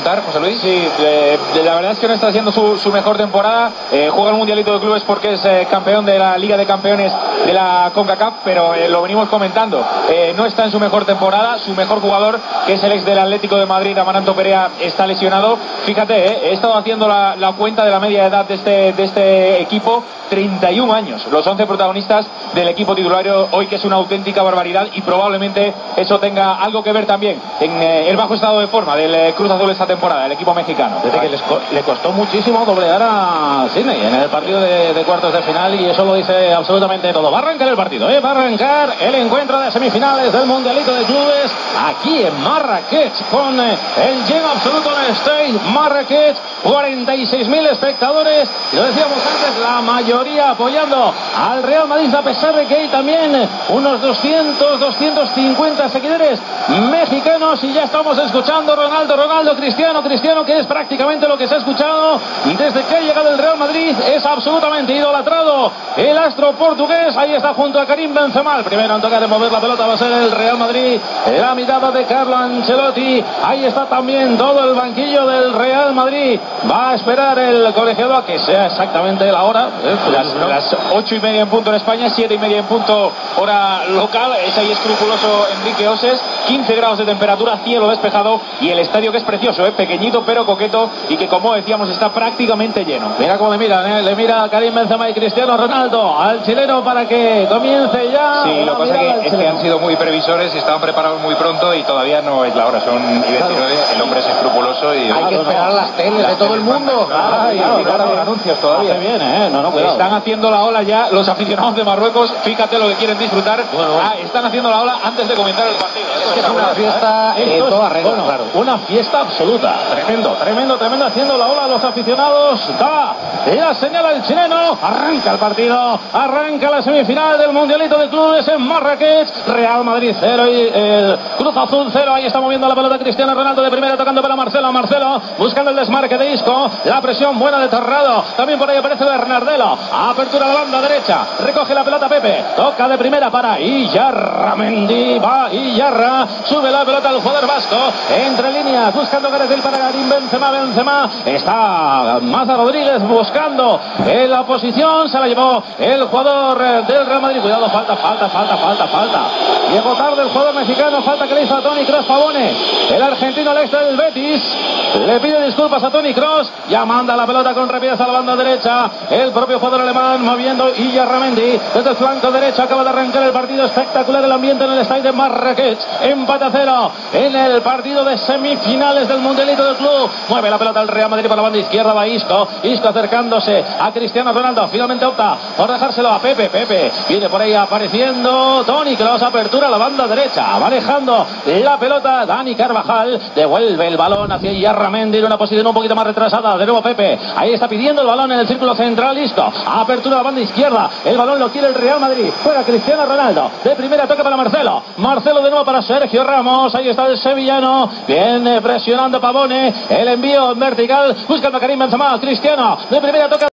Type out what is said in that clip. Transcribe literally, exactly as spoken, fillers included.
apuntar, José Luis? Sí, eh, la verdad es que no está haciendo su, su mejor temporada. Eh, juega el Mundialito de Clubes porque es eh, campeón de la Liga de Campeones de la CONCACAF, pero eh, lo venimos comentando. Eh, no está en su mejor temporada. Su mejor jugador, que es el ex del Atlético de Madrid, Amaranto Perea, está lesionado. Fíjate, eh, he estado haciendo la, la cuenta de la media edad de este, de este equipo. treinta y un años, los once protagonistas del equipo titulario hoy, que es una auténtica barbaridad, y probablemente eso tenga algo que ver también en eh, el bajo estado de forma del eh, Cruz Azul esta temporada, el equipo mexicano. Desde que les co le costó muchísimo doblegar a Sydney en el partido de, de cuartos de final, y eso lo dice absolutamente todo. Va a arrancar el partido, ¿eh? va a arrancar el encuentro de semifinales del Mundialito de Clubes aquí en Marrakech, con eh, el lleno absoluto en el Stade Marrakech, cuarenta y seis mil espectadores, y lo decíamos antes, la mayoría apoyando al Real Madrid, a pesar de que hay también unos doscientos, doscientos cincuenta seguidores mexicanos. Y ya estamos escuchando Ronaldo, Ronaldo, Cristiano, Cristiano, que es prácticamente lo que se ha escuchado desde que ha llegado el Real Madrid. Es absolutamente idolatrado el astro portugués. Ahí está junto a Karim Benzema. El primero en tocar, de mover la pelota va a ser el Real Madrid, la mirada de Carlo Ancelotti. Ahí está también todo el banquillo del Real Madrid. Va a esperar el colegiado a que sea exactamente la hora, ¿eh? Las, las ocho y media en punto en España, siete y media en punto hora local. Es ahí escrupuloso Enrique Oses. quince grados de temperatura, cielo despejado, y el estadio, que es precioso, ¿eh? pequeñito pero coqueto, y que, como decíamos, está prácticamente lleno. Mira cómo le miran, ¿eh? le mira a Karim Benzema y Cristiano Ronaldo al chileno para que comience ya. Sí, lo que pasa que, es que han sido muy previsores y estaban preparados muy pronto, y todavía no es la hora, son y veintinueve. Claro. El hombre es escrupuloso y hay que esperar a las teles de todo el mundo. Claro, claro, y claro, los anuncios todavía. Hace bien, ¿eh? No, no, cuidado. Están haciendo la ola ya los aficionados de Marruecos. Fíjate lo que quieren disfrutar. Bueno, ah, están haciendo la ola antes de comenzar el partido. Es que es una fiesta en Esto toda es, regla, bueno, claro. una fiesta absoluta. Tremendo, tremendo, tremendo, haciendo la ola a los aficionados. Da la señal al chileno. Arranca el partido. Arranca la semifinal del Mundialito de Clubes en Marrakech. Real Madrid cero y el Cruz Azul cero. Ahí está moviendo la pelota Cristiano Ronaldo de primera, tocando para Marcelo. Marcelo buscando el desmarque de Isco. La presión buena de Torrado. También por ahí aparece Bernardelo. Apertura a la banda derecha. Recoge la pelota Pepe. Toca de primera para Iyarra Mendy. Va Iyarra. Sube la pelota al jugador vasco. Entre líneas. Buscando Gareth para Karim Benzema. Benzema. Está Maza Rodríguez buscando en la posición. Se la llevó el jugador del Real Madrid. Cuidado. Falta, falta, falta, falta, falta. Llegó tarde el jugador mexicano. Falta que le hizo a Toni Kroos Pavone. El argentino, el ex del Betis, le pide disculpas a Toni Kroos. Ya manda la pelota con rapidez a la banda derecha. El propio jugador alemán moviendo Iyarra Mendy desde el flanco derecho. Acaba de arrancar el partido. Espectacular el ambiente en el estadio de Marrakech. Empate a cero en el partido de semifinales del Mundialito del Club. Mueve la pelota el Real Madrid por la banda izquierda. Va Isco. Isco acercándose a Cristiano Ronaldo. Finalmente opta por dejárselo a Pepe. Pepe viene por ahí apareciendo Toni Kroos. Apertura a la banda derecha. Manejando la pelota Dani Carvajal. Devuelve el balón hacia Iyarra Mendy en una posición un poquito más retrasada. De nuevo Pepe. Ahí está pidiendo el balón en el círculo central. Isco. Apertura a la banda izquierda. El balón lo quiere el Real Madrid. Juega Cristiano Ronaldo. De primera toca para Marcelo. Marcelo de nuevo para Sergio Ramos. Ahí está el sevillano. Viene presionando Pavone. El envío en vertical. Buscando a Karim Benzema. Cristiano. De primera toca.